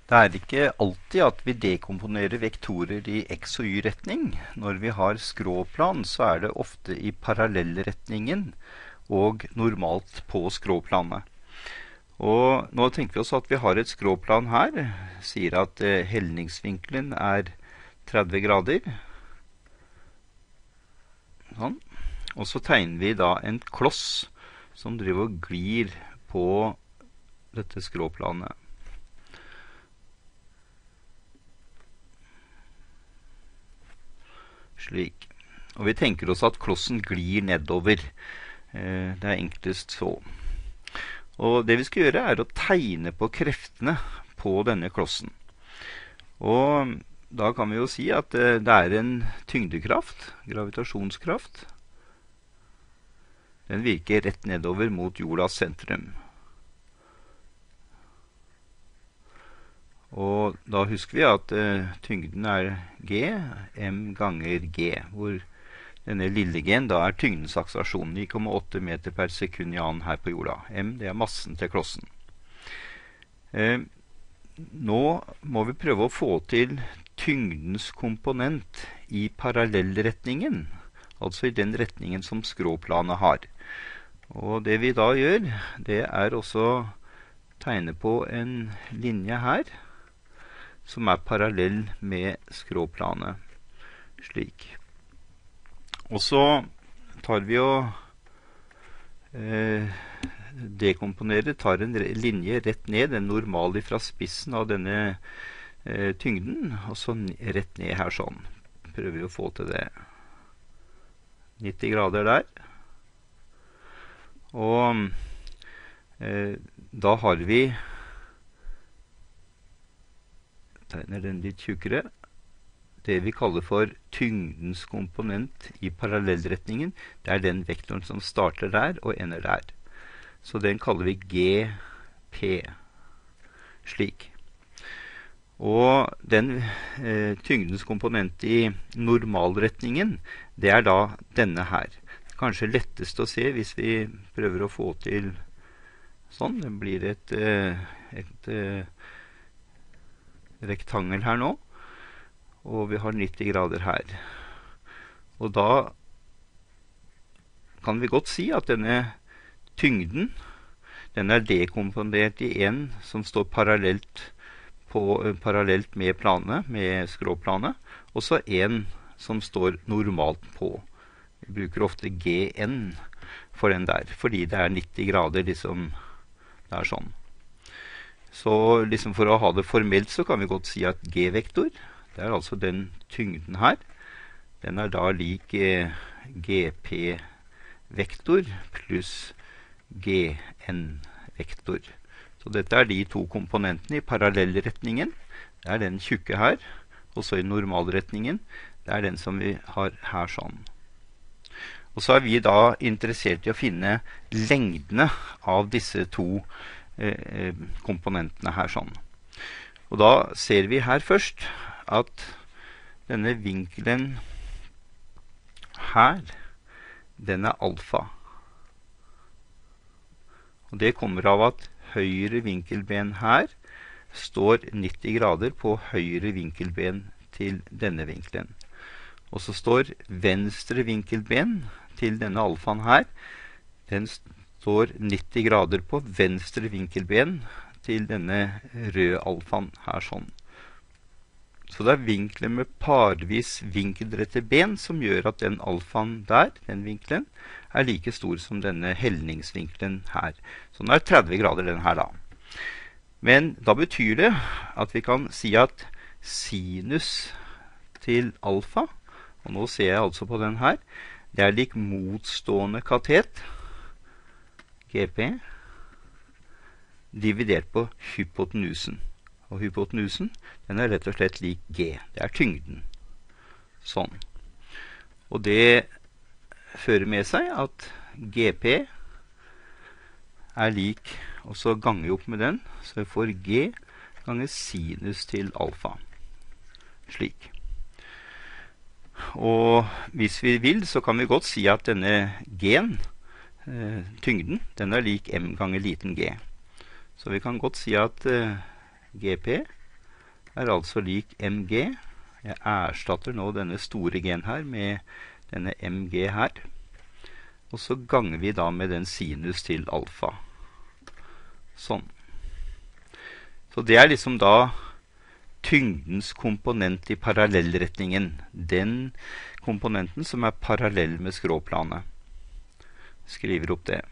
Det er ikke alltid at vi dekomponerer vektorer i x- og y-retning. Når vi har skråplan, så er det ofte i parallellretningen og normalt på skråplanet. Og nå tenker vi oss at vi har et skråplan her. Sier at helningsvinkelen er 30 grader. Sånn. Og så tegner vi da en kloss som driver og glir på dette skråplanet. Slik. Og vi tenker oss at klossen glir nedover. Det er enklest så. Og det vi skal gjøre er å tegne på kreftene på denne klossen. Og da kan vi jo si at det er en tyngdekraft, gravitasjonskraft. Den virker rett nedover mot jordas sentrum. Og da husker vi at tyngden er g, m ganger g, hvor denne lille g-en da er tyngdens akselerasjon, 9,8 meter per sekund i annen her på jorda. M, det er massen til klossen. Nå må vi prøve å få til tyngdens komponent i parallellretningen, altså i den retningen som skråplanet har. Og det vi da gjør, det er også tegne på en linje her, som er parallell med skråplanet, slik. Og så tar vi og dekomponerer, tar en linje rett ned, en normal fra spissen av denne tyngden, og så rett ned her sånn. Prøver vi å få til det. 90 grader der. Og da har vi tegner den litt tjukkere. Det vi kaller for tyngdens komponent i parallellretningen, det er den vektoren som starter der og ender der. Så den kaller vi GP, slik. Og den tyngdens komponent i normalretningen, det er da denne her. Kanskje lettest å se hvis vi prøver å få til sånn. Det blir et rektangel her nå, og vi har 90 grader her. Og da kan vi godt si at denne tyngden, den er dekomponert i en som står parallelt med planet, med skråplanet, og så en som står normalt på. Vi bruker ofte GN for den der, fordi det er 90 grader liksom, det er sånn. Så liksom for å ha det formelt så kan vi godt si at G-vektor, det er altså den tyngden her, den er da lik GP-vektor pluss GN-vektor. Så dette er de to komponentene i parallellretningen. Det er den tjukke her, og så i normalretningen, det er den som vi har her sånn. Og så er vi da interessert i å finne lengdene av disse to komponentene her sånn. Og da ser vi her først at denne vinkelen her, den er alfa. Og det kommer av at høyre vinkelben her står 90 grader på høyre vinkelben til denne vinkelen. Og så står venstre vinkelben til denne alfaen her, den står 90 grader på venstre vinkelben til denne røde alfaen her sånn. Så det er vinkler med parvis vinkelrette ben som gjør at den alfaen der, den vinkelen, er like stor som denne helningsvinkelen her. Så den er 30 grader den her da. Men da betyr det at vi kan si at sinus til alfa, og nå ser jeg altså på den her, det er lik motstående katet, GP, dividert på hypotenusen. Og hypotenusen, den er rett og slett lik G. Det er tyngden. Sånn. Og det fører med seg at GP er lik, og så ganger vi opp med den, så vi får G ganger sinus til alfa. Slik. Og hvis vi vil, så kan vi godt si at denne G-en, tyngden, den er lik m ganger liten g. Så vi kan godt si at GP er altså lik mg. Jeg erstatter nå denne store g-en her med denne mg her. Og så ganger vi da med den sinus til alfa. Sånn. Så det er liksom da tyngdens komponent i parallellretningen. Den komponenten som er parallell med skråplanet. Skriver opp det.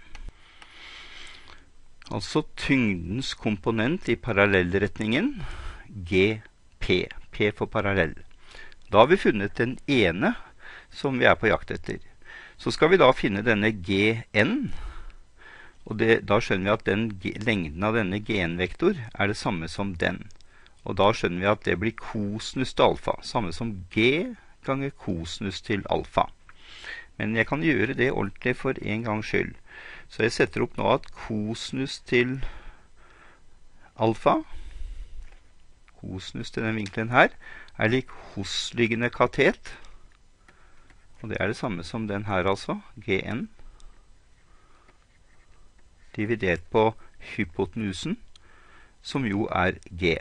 Altså tyngdens komponent i parallellretningen, GP. P for parallell. Da har vi funnet den ene som vi er på jakt etter. Så skal vi da finne denne GN, og da skjønner vi at lengden av denne GN-vektor er det samme som den. Og da skjønner vi at det blir kosinus til alfa, samme som G ganger kosinus til alfa. Men jeg kan gjøre det ordentlig for en gangs skyld. Så jeg setter opp nå at kosinus til alfa, kosinus til den vinkelen her, er lik hosliggende katet. Og det er det samme som den her altså, GN, dividert på hypotenusen, som jo er G.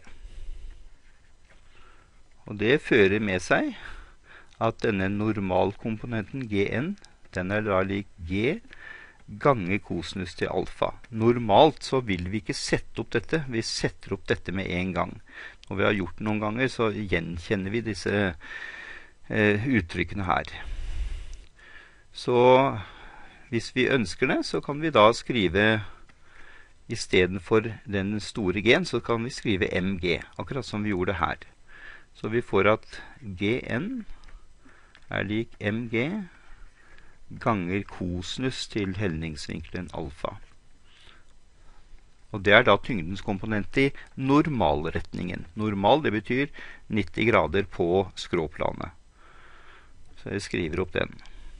Og det fører med seg at denne normalkomponenten GN, den er da lik G ganger kosinus til alfa. Normalt så vil vi ikke sette opp dette, vi setter opp dette med en gang. Når vi har gjort det noen ganger, så gjenkjenner vi disse uttrykkene her. Så hvis vi ønsker det, så kan vi da skrive, i stedet for den store g-en, så kan vi skrive mg, akkurat som vi gjorde her. Så vi får at gn er lik mg ganger kosinus til helningsvinkelen alfa. Og det er da tyngdens komponent i normalretningen. Normal, det betyr 90 grader på skråplanet. Så jeg skriver opp den.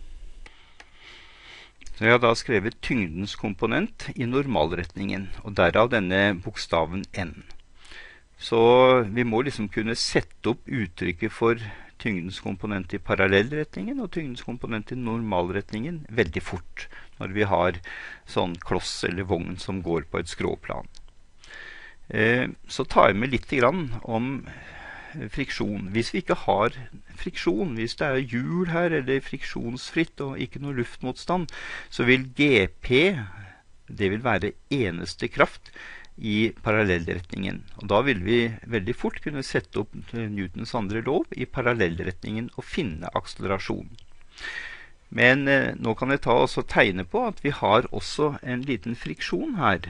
Så jeg har da skrevet tyngdens komponent i normalretningen, og derav denne bokstaven N. Så vi må liksom kunne sette opp uttrykket for tyngdens komponent i parallellretningen og tyngdens komponent i normalretningen veldig fort, når vi har sånn kloss eller vogn som går på et skråplan. Så tar jeg med litt grann om friksjon. Hvis vi ikke har friksjon, hvis det er hjul her eller friksjonsfritt og ikke noe luftmotstand, så vil GP, det vil være eneste kraft i parallellretningen. Og da vil vi veldig fort kunne sette opp Newtons andre lov i parallellretningen og finne akselerasjon. Men nå kan jeg ta og tegne på at vi har også en liten friksjon her.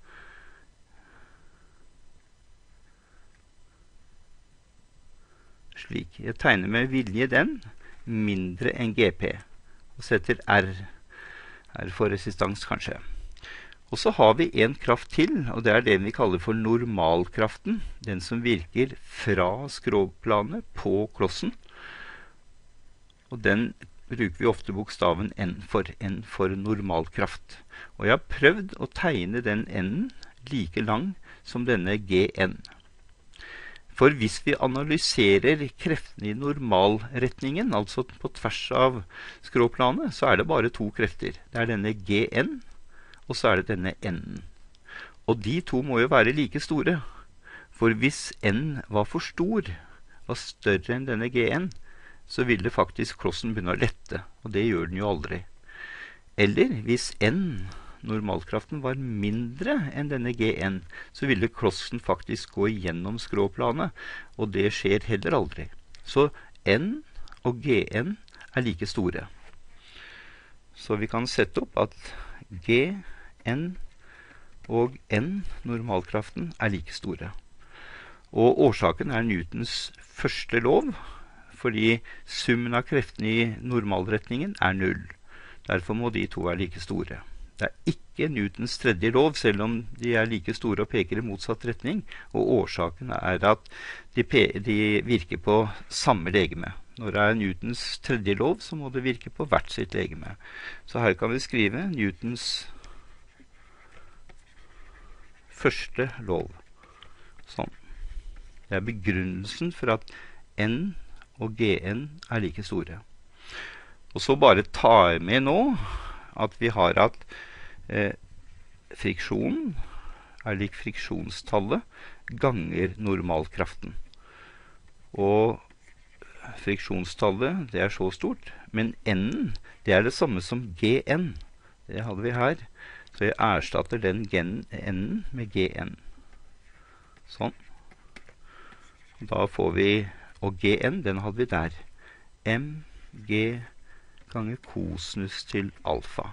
Slik. Jeg tegner med vilje den mindre enn GP, og setter R for resistans kanskje. Og så har vi en kraft til, og det er det vi kaller for normalkraften, den som virker fra skråplanet på klossen. Og den bruker vi ofte bokstaven N for normalkraft. Og jeg har prøvd å tegne den N-en like lang som denne GN. For hvis vi analyserer kreftene i normalretningen, altså på tvers av skråplanet, så er det bare to krefter. Det er denne GN, og så er det denne N-en. Og de to må jo være like store. For hvis N var for stor, var større enn denne GN, så ville faktisk klossen begynne å lette, og det gjør den jo aldri. Eller hvis N, normalkraften, var mindre enn denne GN, så ville klossen faktisk gå gjennom skråplanet, og det skjer heller aldri. Så N og GN er like store. Så vi kan sette opp at GN og N, normalkraften, er like store. Og årsaken er Newtons første lov, fordi summen av kreftene i normalretningen er 0. Derfor må de to være like store. Det er ikke Newtons tredje lov, selv om de er like store og peker i motsatt retning, og årsaken er at de virker på samme legeme. Når det er Newtons tredje lov, så må det virke på hvert sitt legeme. Så her kan vi skrive Newtons første lov. Sånn. Det er begrunnelsen for at N og GN er like store. Og så bare tar jeg med nå at vi har at friksjonen er lik friksjonstallet ganger normalkraften. Og friksjonstallet, det er så stort. Men n-en, det er det samme som gn. Det hadde vi her. Så jeg erstatter den n-en med gn. Sånn. Da får vi, og gn, den hadde vi der. mg ganger kosinus til alfa.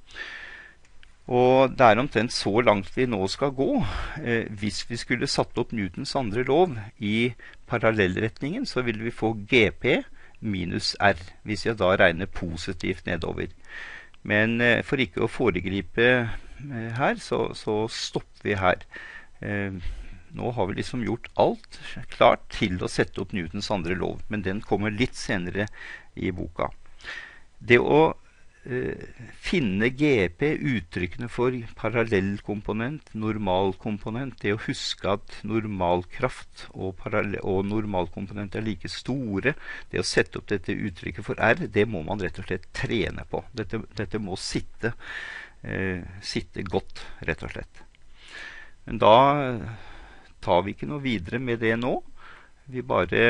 Og det er omtrent så langt vi nå skal gå. Hvis vi skulle satt opp Newtons andre lov i parallellretningen, så ville vi få gp minus r, hvis jeg da regner positivt nedover. Men for ikke å foregripe her, så stopper vi her. Nå har vi liksom gjort alt klart til å sette opp Newtons andre lov, men den kommer litt senere i boka. Det å finne GP, uttrykkene for parallellkomponent, normalkomponent, det å huske at normalkraft og normalkomponent er like store, det å sette opp dette uttrykket for R, det må man rett og slett trene på. Dette må sitte godt, rett og slett. Men da tar vi ikke noe videre med det nå. Vi bare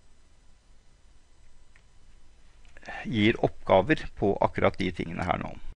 gir oppgaver på akkurat de tingene her nå.